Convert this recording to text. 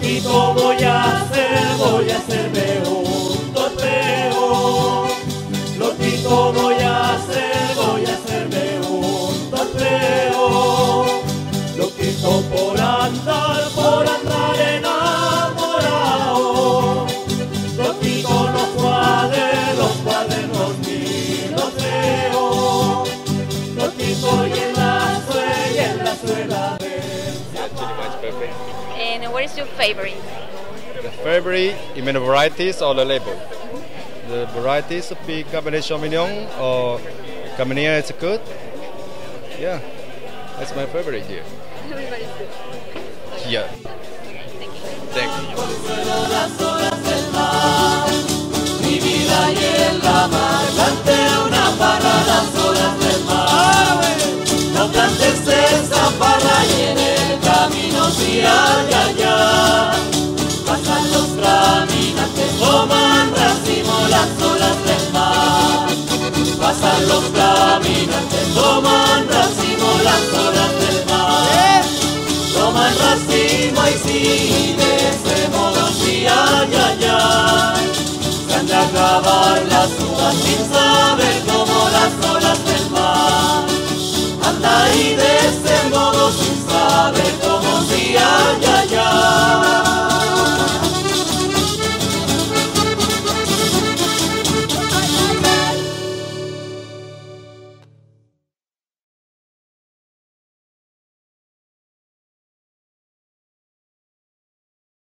Loquito voy a hacerme un torpeo. Loquito voy a hacerme un torpeo. Loquito por andar enamorado. Loquito no cuadre los cuadernos ni los leo. Loquito y en la suela de... And what is your favorite? The favorite, you mean the varieties or the label? The varieties would be Cabernet Sauvignon or Cabernet is good. Yeah, that's my favorite here. Everybody's good. Yeah. Thank you. Mi vida y en la mar, planteo una parra a las olas del mar. No plantes esa parra y en el camino sí, ay, ay, ay. Pasan los caminantes, toman racimo las olas del mar. Pasan los caminantes, toman racimo las olas del mar. Toman racimo y sí, de ese modo sí, ay, ay, ay. Se han de acabar las uvas sin saber cómo las olas del mar. Anda y de ese modo sin saber cómo sí, ay, ay.